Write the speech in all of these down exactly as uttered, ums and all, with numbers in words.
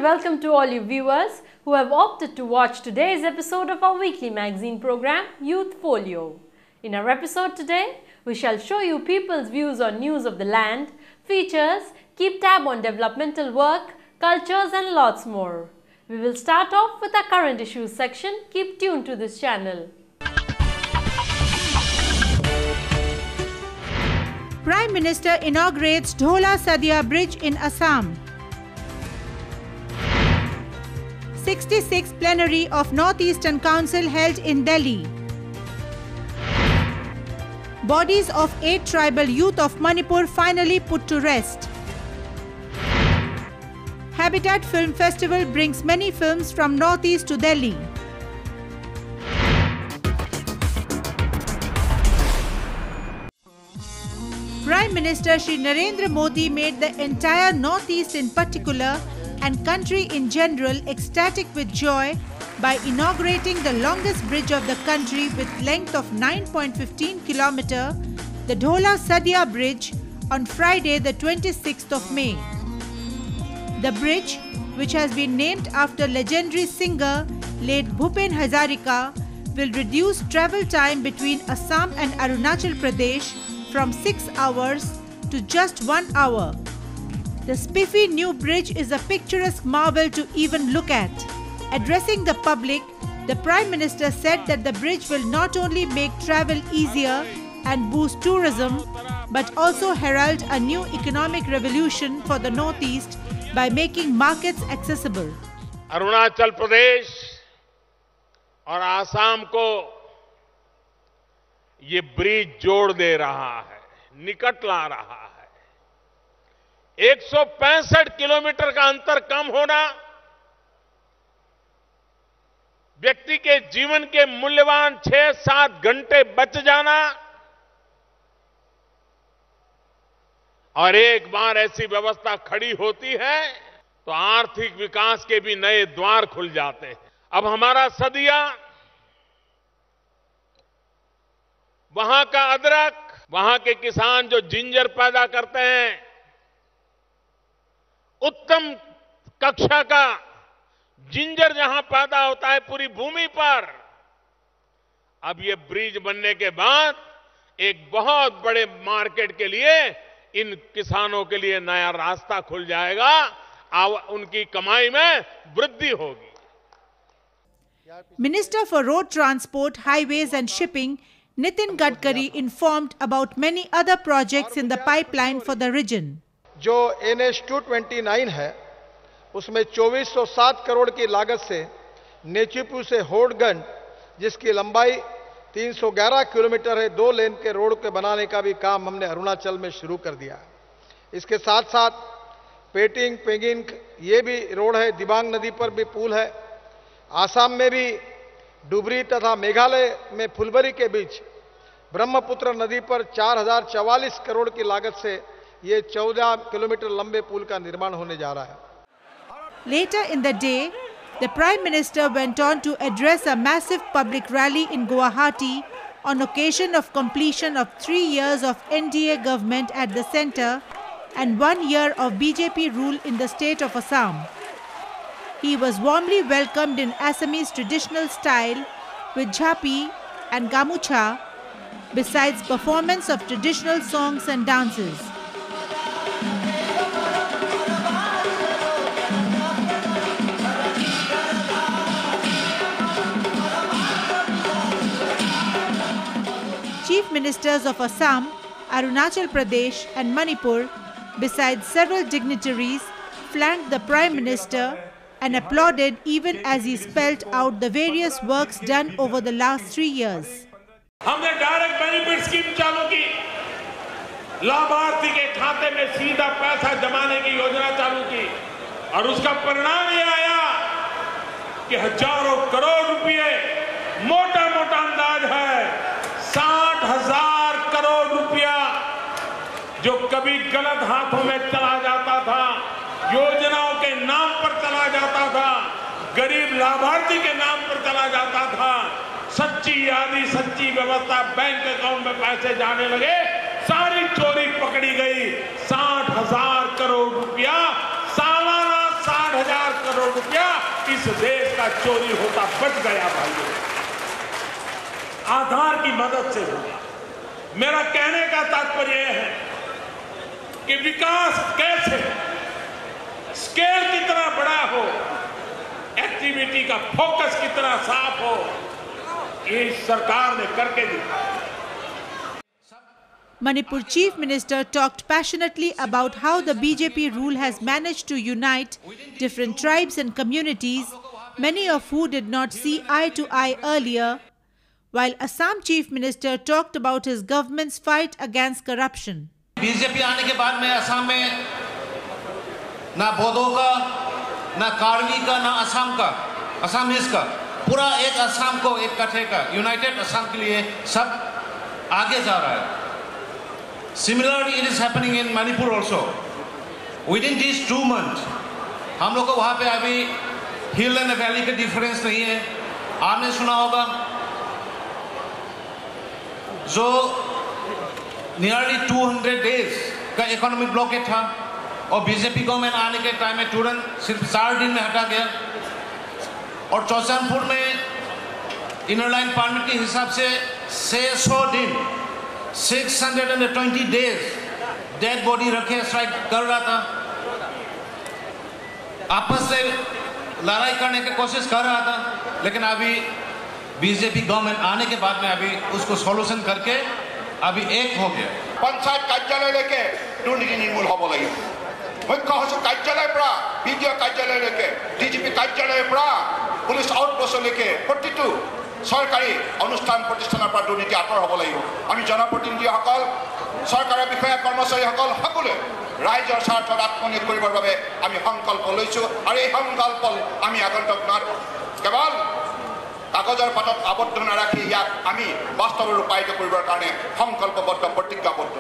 and welcome to all you viewers who have opted to watch today's episode of our weekly magazine program, Youth Folio. In our episode today, we shall show you people's views on news of the land, features, keep tab on developmental work, cultures and lots more. We will start off with our current issues section. Keep tuned to this channel. Prime Minister inaugurates Dhola Sadia Bridge in Assam. sixty-sixth Plenary of North-Eastern Council held in Delhi. Bodies of eight tribal youth of Manipur finally put to rest. Habitat Film Festival brings many films from Northeast to Delhi. Prime Minister Shri Narendra Modi made the entire Northeast in particular and country in general ecstatic with joy by inaugurating the longest bridge of the country with length of nine point one five kilometers, the Dhola Sadia Bridge, on Friday the twenty-sixth of May. The bridge, which has been named after legendary singer late Bhupen Hazarika, will reduce travel time between Assam and Arunachal Pradesh from six hours to just one hour. The spiffy new bridge is a picturesque marvel to even look at. Addressing the public, the Prime Minister said that the bridge will not only make travel easier and boost tourism, but also herald a new economic revolution for the Northeast by making markets accessible. Arunachal Pradesh और आसाम को ये bridge जोड़ दे रहा है, निकट ला रहा है। एक सौ पैंसठ किलोमीटर का अंतर कम होना व्यक्ति के जीवन के मूल्यवान छह सात घंटे बच जाना और एक बार ऐसी व्यवस्था खड़ी होती है तो आर्थिक विकास के भी नए द्वार खुल जाते हैं। अब हमारा सदिया, वहां का अदरक, वहां के किसान जो जिंजर पैदा करते हैं, उत्तम कक्षा का जिंजर जहां पैदा होता है पूरी भूमि पर, अब ये ब्रिज बनने के बाद एक बहुत बड़े मार्केट के लिए इन किसानों के लिए नया रास्ता खुल जाएगा, उनकी कमाई में वृद्धि होगी। Minister for Road Transport, Highways and Shipping, Nitin Gadkari, informed about many other projects in the pipeline for the region. जो N H two twenty nine है उसमें चौबीस सौ सात करोड़ की लागत से नेचीपू से होडगंज, जिसकी लंबाई तीन सौ ग्यारह किलोमीटर है, दो लेन के रोड के बनाने का भी काम हमने अरुणाचल में शुरू कर दिया है। इसके साथ साथ पेटिंग पेगिंग ये भी रोड है, दिबांग नदी पर भी पुल है। आसाम में भी डुबरी तथा मेघालय में फुलबरी के बीच ब्रह्मपुत्र नदी पर चार हजार चवालीस करोड़ की लागत से ये चौदह किलोमीटर लंबे पुल का निर्माण होने जा रहा है। Later in the day, the Prime Minister went on to address a massive public rally in Guwahati on occasion of completion of three years of N D A government at the centre and one year of B J P rule in the state of Assam. He was warmly welcomed in Assamese traditional style with jhapi and gamucha, besides performance of traditional songs and dances. Chief Ministers of Assam, Arunachal Pradesh and Manipur, besides several dignitaries, flanked the Prime Minister and applauded even as he spelled out the various works done over the last three years. हमने direct benefit scheme चालू की, लाभार्थी के खाते में सीधा पैसा जमाने की योजना चालू की और उसका परिणाम ये आया कि हजारों करोड़ रुपए, मोटा मोटा अंदाज है साठ हजार करोड़ रुपया जो कभी गलत हाथों में चला जाता था, योजनाओं के नाम पर चला जाता था, गरीब लाभार्थी के नाम पर चला जाता था, सच्ची यादी सच्ची व्यवस्था बैंक अकाउंट में पैसे जाने लगे, सारी चोरी पकड़ी गई। साठ हजार करोड़ रुपया सालाना साठ हजार करोड़ का चोरी होता बच गया भाइयों, आधार की मदद से हुआ। मेरा कहने का तात्पर्य यह है कि विकास कैसे, स्केल कितना बड़ा हो, एक्टिविटी का फोकस कितना साफ हो, ये सरकार ने करके दिखाया। Manipur Chief Minister talked passionately about how the B J P rule has managed to unite different tribes and communities, many of who did not see eye to eye earlier, while Assam Chief Minister talked about his government's fight against corruption. B J P आने के बाद में असम में ना बोडो का, ना कार्बी का, ना असम का, असमीज का, पूरा एक असम को एक कट्ठे का यूनाइटेड असम के लिए सब आगे जा रहा है। Similarly, it is happening in Manipur also. Within these two months, हम लोग को वहाँ पे अभी हिल एंड वैली का डिफरेंस नहीं है। आपने सुना होगा जो नियरली टू हंड्रेड डेज का इकोनॉमिक ब्लॉकेज था और बीजेपी गवर्नमेंट आने के टाइम में तुरंत सिर्फ चार दिन में हटा गया। और चौसानपुर में इनर लाइन परमिट के हिसाब से छह सौ दिन छह सौ बीस डेज डेड बॉडी रखे स्ट्राइक कर रहा था, आपस से लड़ाई करने की कोशिश कर रहा था, लेकिन अभी बीजेपी गवर्नमेंट आने के बाद में अभी उसको सॉल्यूशन करके अभी एक हो गया। पंचायत कार्यालय लेके दुर्नीति निर्मूल होब লাগিব। मुख्य सचिव कार्यालय পৰা বিডিও कार्यालय लेके ডিজিপি कार्यालय পৰা পুলিশ আউটপোস্ট लेके প্ৰতিটো सरकारी अनुष्ठान प्रतिष्ठान पर दुर्नीति आतर हब লাগিব। আমি জনপ্ৰতিনিধিসকল, চৰকাৰৰ বিষয়া কৰ্মচাৰীসকল সকলোৱে ৰাইজৰ স্বাৰ্থত আত্মনিয়োগ কৰিবৰ বাবে আমি সংকল্প লৈছো আৰু এই সংকল্প আমি আগন্তুক দিনত কেৱল কাগজৰ পাতত আবদ্ধ নাৰাখি ইয়াক আমি বাস্তৱত ৰূপায়িত কৰিবৰ কাৰণে সংকল্পবদ্ধ প্ৰতিজ্ঞাবদ্ধ।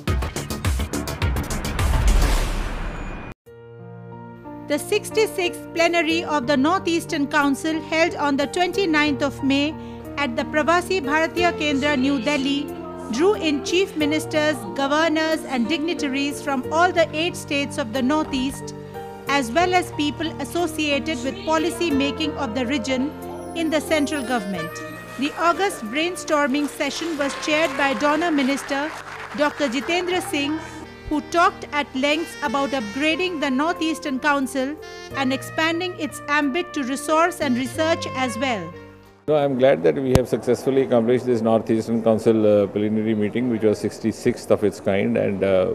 The sixty-sixth plenary of the Northeastern Council held on the twenty-ninth of May at the Pravasi Bharatiya Kendra, New Delhi, drew in chief ministers, governors and dignitaries from all the eight states of the Northeast, as well as people associated with policy making of the region in the central government. The August brainstorming session was chaired by Donor Minister Doctor Jitendra Singh, who talked at length about upgrading the Northeastern Council and expanding its ambit to resource and research as well. No, I am glad that we have successfully accomplished this Northeastern Council uh, plenary meeting, which was sixty-sixth of its kind, and uh,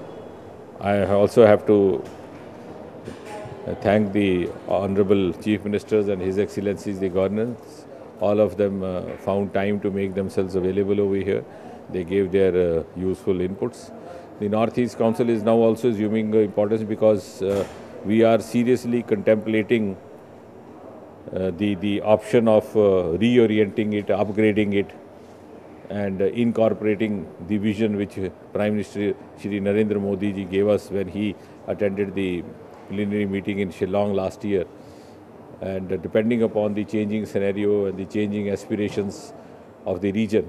I also have to thank the Honorable Chief Ministers and His Excellencies the Governors. All of them uh, found time to make themselves available over here. They gave their uh, useful inputs. The Northeast Council is now also assuming uh, importance because uh, we are seriously contemplating uh, the, the option of uh, reorienting it, upgrading it, and uh, incorporating the vision which Prime Minister Shri Narendra Modi ji gave us when he attended the plenary meeting in Shillong last year. And uh, depending upon the changing scenario and the changing aspirations of the region,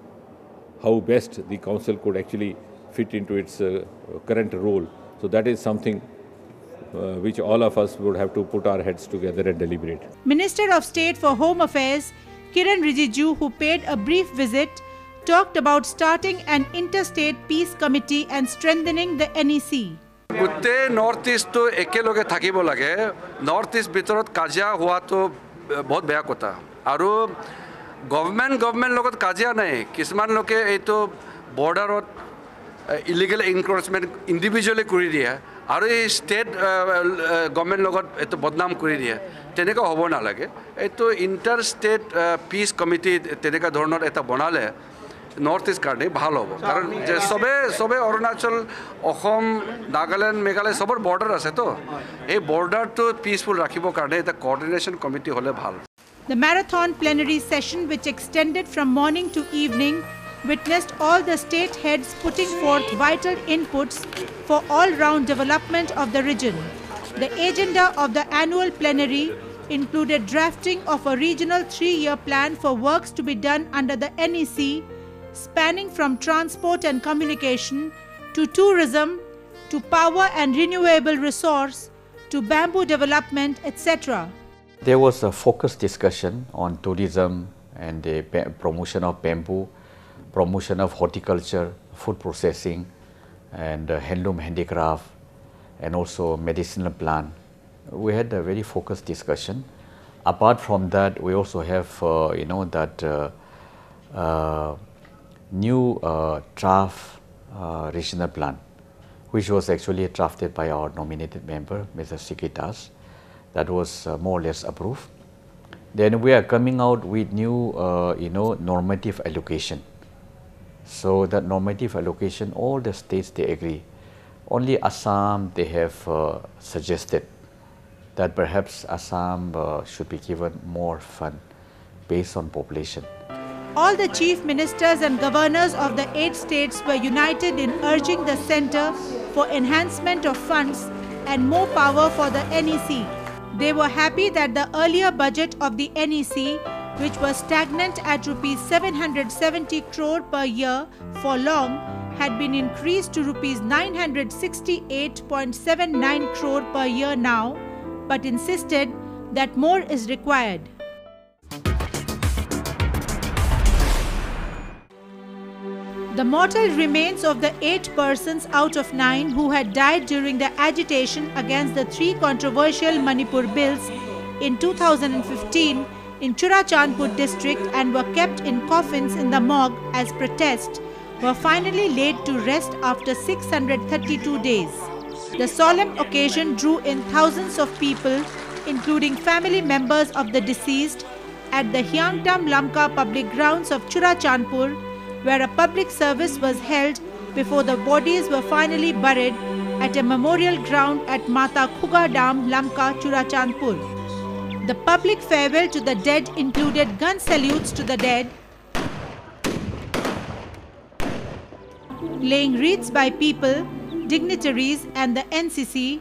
how best the council could actually fit into its uh, current role. So that is something uh, which all of us would have to put our heads together and deliberate. Minister of State for Home Affairs Kiren Rijiju, who paid a brief visit, talked about starting an interstate peace committee and strengthening the N E C. Gutte North East to ekeloge thakibo lage. North East bitorat kajia hua to bahut beya kotha. Aru government government logot kajia nahi. Kisman loke eto borderot illegal encroachment individually kuri diya. Aru state government logot eto badnaam kuri diya. Teneka hobo na lage. Eto interstate peace committee teneka dhornor eta banale. North East karne bhalo hobo. Karon je sobe sobe Arunachal, Assam, Nagaland, Meghalaya sobar border ase to. Ei border to peaceful rakhibo karne eta coordination committee hole bhalo. The marathon plenary session, which extended from morning to evening, witnessed all the state heads putting forth vital inputs for all-round development of the region. The agenda of the annual plenary included drafting of a regional three-year plan for works to be done under the N E C, spanning from transport and communication to tourism, to power and renewable resource, to bamboo development, et cetera. There was a focused discussion on tourism and the promotion of bamboo, promotion of horticulture, food processing, and uh, handloom handicraft, and also medicinal plant. We had a very focused discussion. Apart from that, we also have, uh, you know, that uh, uh, new uh, draft uh, regional plan, which was actually drafted by our nominated member, Mister Sikitas. That was uh, more or less approved. Then we are coming out with new, uh, you know, normative allocation. So that normative allocation, all the states, they agree. Only Assam, they have uh, suggested that perhaps Assam uh, should be given more fund based on population. All the chief ministers and governors of the eight states were united in urging the centre for enhancement of funds and more power for the N E C. They were happy that the earlier budget of the N E C, which was stagnant at rupees seven hundred seventy crore per year for long, had been increased to rupees nine hundred sixty-eight point seven nine crore per year now, but insisted that more is required. The mortal remains of the eight persons out of nine who had died during the agitation against the three controversial Manipur bills in two thousand fifteen in Churachandpur district and were kept in coffins in the morgue as protest were finally laid to rest after six hundred thirty-two days. The solemn occasion drew in thousands of people, including family members of the deceased, at the Hyangtam Lamka public grounds of Churachandpur, where a public service was held before the bodies were finally buried at a memorial ground at Mata Khuga Dam, Lamka, Churachandpur. The public farewell to the dead included gun salutes to the dead, laying wreaths by people, dignitaries and the N C C,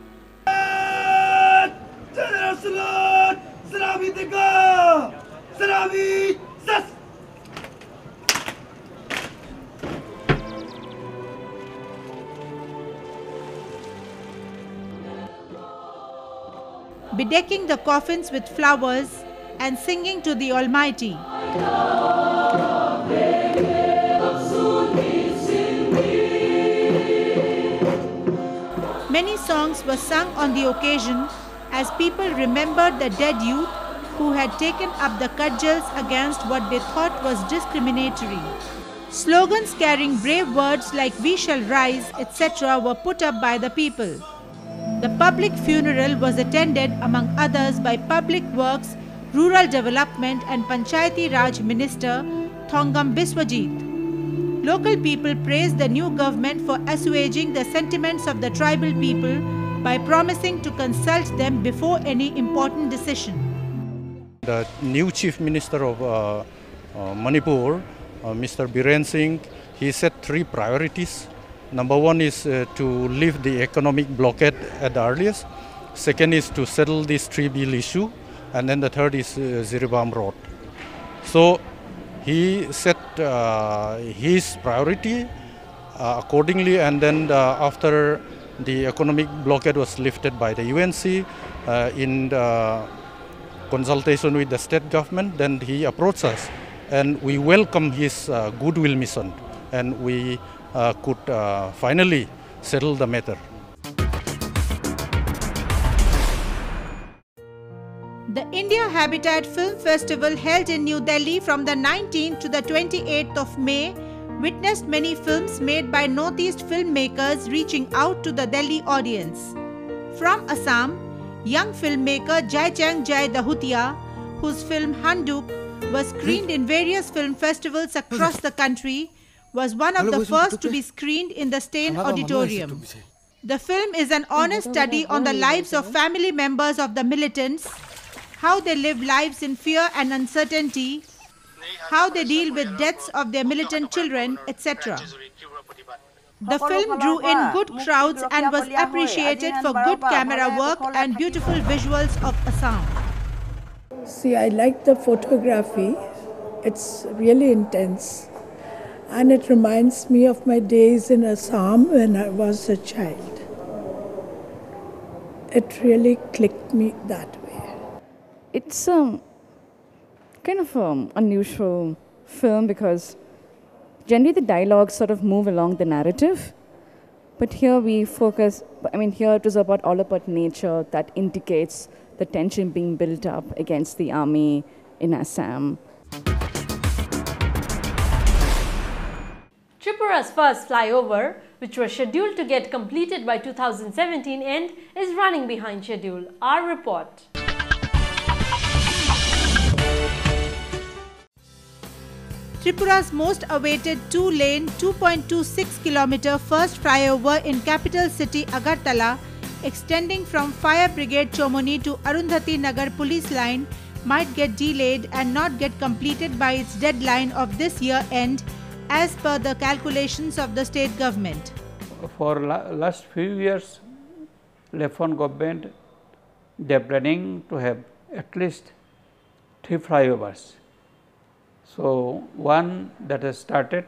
bedecking the coffins with flowers and singing to the Almighty. Many songs were sung on the occasion as people remembered the dead youth who had taken up the cudgels against what they thought was discriminatory. Slogans carrying brave words like "We shall rise," et cetera were put up by the people. The public funeral was attended, among others, by Public Works, Rural Development and Panchayati Raj Minister Thongam Biswajit. Local people praised the new government for assuaging the sentiments of the tribal people by promising to consult them before any important decision. The new Chief Minister of uh, uh, Manipur, uh, Mister Biren Singh, he set three priorities. Number one is uh, to lift the economic blockade at the earliest. Second is to settle this three bill issue. And then the third is uh, Ziribam Road. So he set uh, his priority uh, accordingly, and then uh, after the economic blockade was lifted by the U N C uh, in the consultation with the state government, then he approached us and we welcome his uh, goodwill mission, and we Uh, could uh, finally settle the matter. The India Habitat Film Festival, held in New Delhi from the nineteenth to the twenty-eighth of May, witnessed many films made by Northeast filmmakers reaching out to the Delhi audience. From Assam, young filmmaker Jaichang Jai Dahutia, whose film Handuk was screened in various film festivals across the country, was one of the first to be screened in the Stain Auditorium. The film is an honest study on the lives of family members of the militants, how they live lives in fear and uncertainty, how they deal with deaths of their militant children, et cetera. The film drew in good crowds and was appreciated for good camera work and beautiful visuals of Assam. See, I like the photography. It's really intense. And it reminds me of my days in Assam when I was a child. It really clicked me that way. it's um, kind of an unusual film because generally the dialogues sort of move along the narrative. But here we focus, I mean, here it was about all about nature that indicates the tension being built up against the army in Assam. Tripura's first flyover, which was scheduled to get completed by two thousand seventeen end, is running behind schedule. Our report. Tripura's most awaited two-lane, two point two six kilometer first flyover in capital city Agartala, extending from Fire Brigade Chomoni to Arundhati Nagar police line, might get delayed and not get completed by its deadline of this year end, as per the calculations of the state government. For la last few years, Left-front government, they are planning to have at least three flyovers. So, one that has started,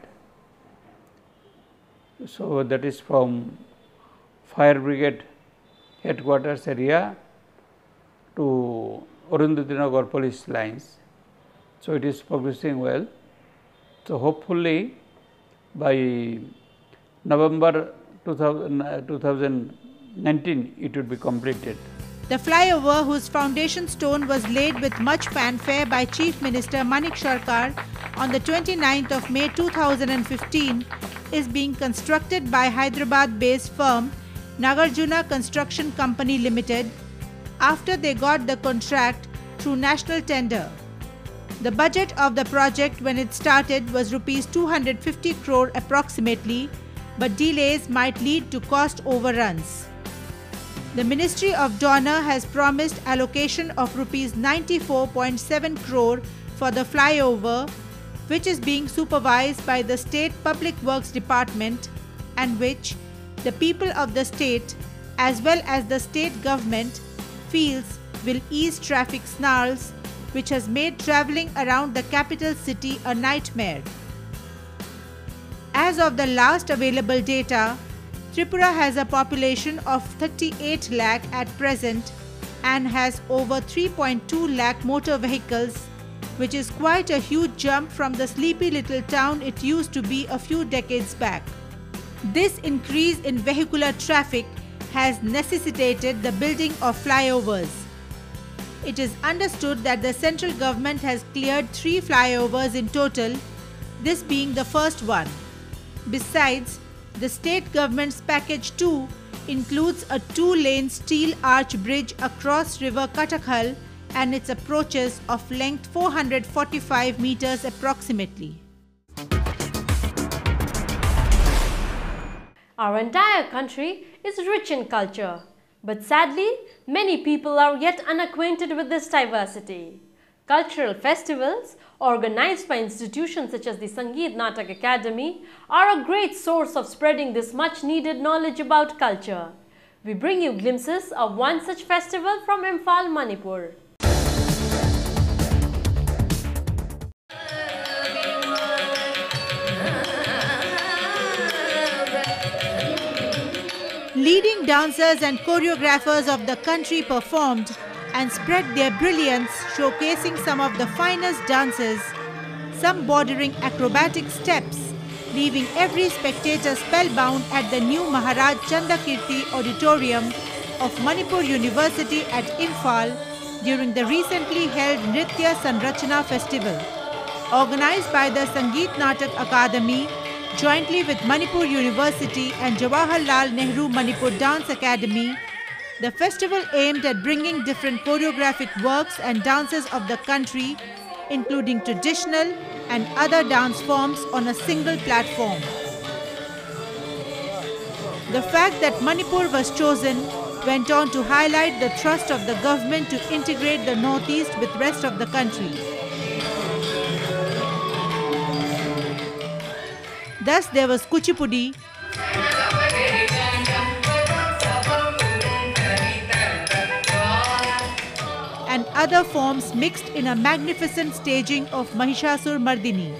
so that is from Fire Brigade headquarters area to Arundhati Nagar police lines. So, it is progressing well. So, hopefully by November two thousand nineteen it would be completed. The flyover, whose foundation stone was laid with much fanfare by Chief Minister Manik Sarkar on the twenty-ninth of May two thousand fifteen, is being constructed by Hyderabad-based firm Nagarjuna Construction Company Limited after they got the contract through national tender. The budget of the project when it started was rupees two hundred fifty crore approximately, but delays might lead to cost overruns. The Ministry of Donor has promised allocation of rupees ninety-four point seven crore for the flyover, which is being supervised by the State Public Works Department and which the people of the state as well as the state government feels will ease traffic snarls, which has made travelling around the capital city a nightmare. As of the last available data, Tripura has a population of thirty-eight lakh at present and has over three point two lakh motor vehicles, which is quite a huge jump from the sleepy little town it used to be a few decades back. This increase in vehicular traffic has necessitated the building of flyovers. It is understood that the central government has cleared three flyovers in total, this being the first one. Besides, the state government's package two includes a two-lane steel arch bridge across river Katakhal and its approaches of length four hundred forty-five meters approximately. Our entire country is rich in culture, but sadly, many people are yet unacquainted with this diversity. Cultural festivals, organized by institutions such as the Sangeet Natak Academy, are a great source of spreading this much needed knowledge about culture. We bring you glimpses of one such festival from Imphal, Manipur. Leading dancers and choreographers of the country performed and spread their brilliance, showcasing some of the finest dances, some bordering acrobatic steps, leaving every spectator spellbound at the new Maharaj Chandakirti Auditorium of Manipur University at Imphal during the recently held Nritya Sanrachana Festival. Organized by the Sangeet Natak Academy, jointly with Manipur University and Jawaharlal Nehru Manipur Dance Academy, the festival aimed at bringing different choreographic works and dances of the country, including traditional and other dance forms, on a single platform. The fact that Manipur was chosen went on to highlight the thrust of the government to integrate the Northeast with rest of the country. Thus, there was Kuchipudi, and other forms mixed in a magnificent staging of Mahishasur Mardini.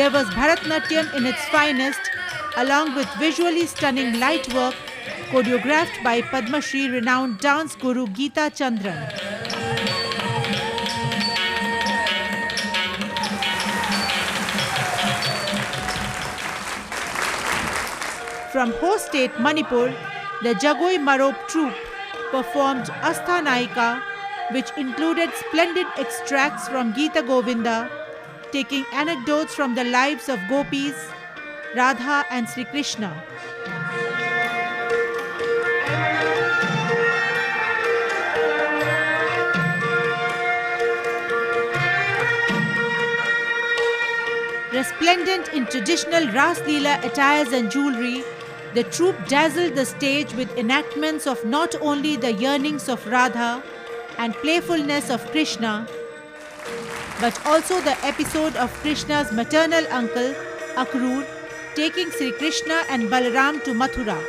delivers Bharatnatyam in its finest, along with visually stunning light work choreographed by Padma Shri renowned dance guru Geeta Chandran. From host state Manipur, the Jagoi Marop troupe performed Asthanayika, which included splendid extracts from Geeta Govinda, taking anecdotes from the lives of gopis, Radha and Sri Krishna. Resplendent in traditional Ras Leela attires and jewelry, the troupe dazzled the stage with enactments of not only the yearnings of Radha and playfulness of Krishna, but also the episode of Krishna's maternal uncle, Akrur, taking Sri Krishna and Balaram to Mathura.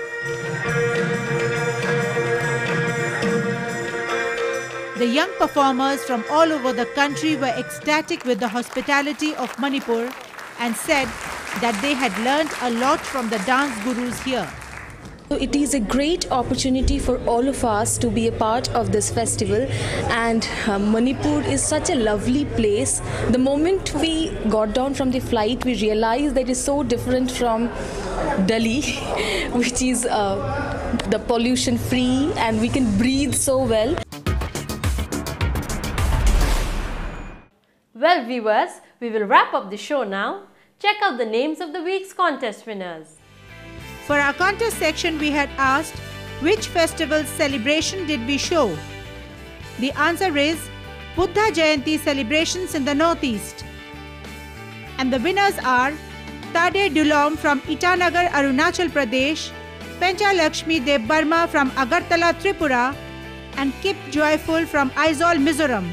The young performers from all over the country were ecstatic with the hospitality of Manipur and said that they had learned a lot from the dance gurus here. It is a great opportunity for all of us to be a part of this festival, and uh, Manipur is such a lovely place. The moment we got down from the flight, we realized that it is so different from Delhi, which is uh, the pollution free, and we can breathe so well. Well viewers, we will wrap up the show now. Check out the names of the week's contest winners. For our contest section, we had asked, which festival's celebration did we show? The answer is Buddha Jayanti celebrations in the Northeast. And the winners are Tade Dulom from Itanagar, Arunachal Pradesh, Pencha Lakshmi Deb Barma from Agartala, Tripura, and Kip Joyful from Aizawl, Mizoram.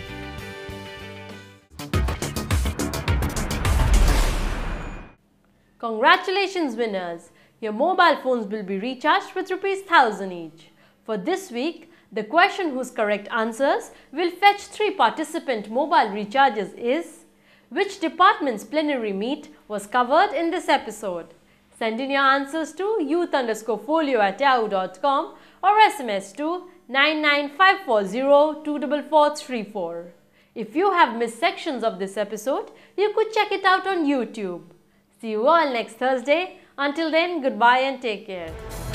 Congratulations winners! Your mobile phones will be recharged with rupees one thousand each. For this week, the question whose correct answers will fetch three participant mobile recharges is: which department's plenary meet was covered in this episode? Send in your answers to youth underscore folio at yahoo dot com or S M S to nine nine five four zero two four four three four. If you have missed sections of this episode, you could check it out on YouTube. See you all next Thursday. Until then, goodbye and take care.